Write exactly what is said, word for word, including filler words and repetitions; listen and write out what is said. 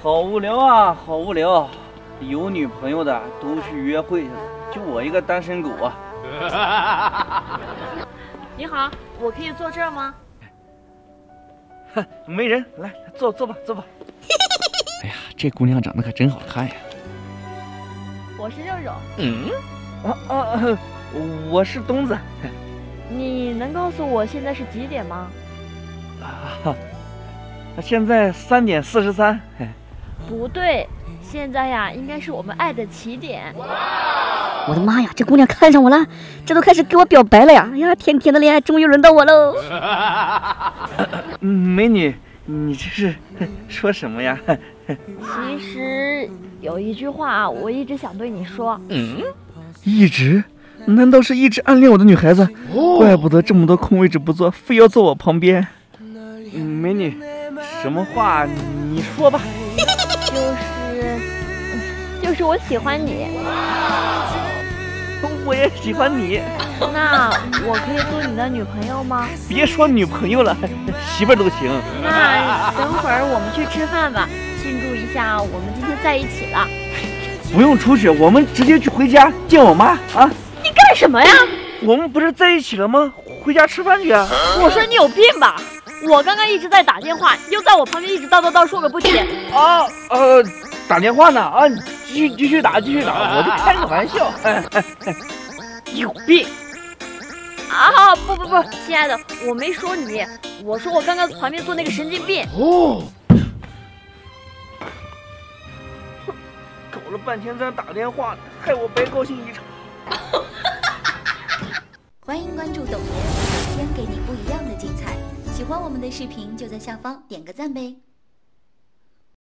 好无聊啊，好无聊！有女朋友的都去约会去了，就我一个单身狗啊！ 你好，我可以坐这儿吗？ 哼，没人，来坐坐吧，坐吧。哎呀，这姑娘长得可真好看呀！ 我是肉肉。 嗯？啊啊啊！我是东子。 你能告诉我现在是几点吗？ 啊，现在三点四十三。 不对，现在呀，应该是我们爱的起点。 我的妈呀，这姑娘看上我了，这都开始给我表白了呀！哎呀，甜甜的恋爱终于轮到我喽！ 美女，你这是说什么呀？ 其实有一句话我一直想对你说。 嗯？一直？难道是一直暗恋我的女孩子？哦、怪不得这么多空位置不坐，非要坐我旁边。嗯、美女，什么话你说吧。 就是，就是我喜欢你。 我也喜欢你。 那我可以做你的女朋友吗？ 别说女朋友了，媳妇儿都行。 那等会儿我们去吃饭吧，庆祝一下我们今天在一起了。 不用出去，我们直接去回家见我妈啊！ 你干什么呀？ 我们不是在一起了吗？回家吃饭去啊！ 我说你有病吧！我刚刚一直在打电话，又在我旁边一直叨叨叨说个不停。 啊呃，打电话呢啊！你继续继续打继续打，我就开个玩笑。哎哎哎，有病！ 啊不不不，亲爱的，我没说你，我说我刚刚旁边坐那个神经病。 哦。搞了半天在那打电话，害我白高兴一场。 欢迎关注抖爷，每天给你不一样的精彩。喜欢我们的视频就在下方点个赞呗。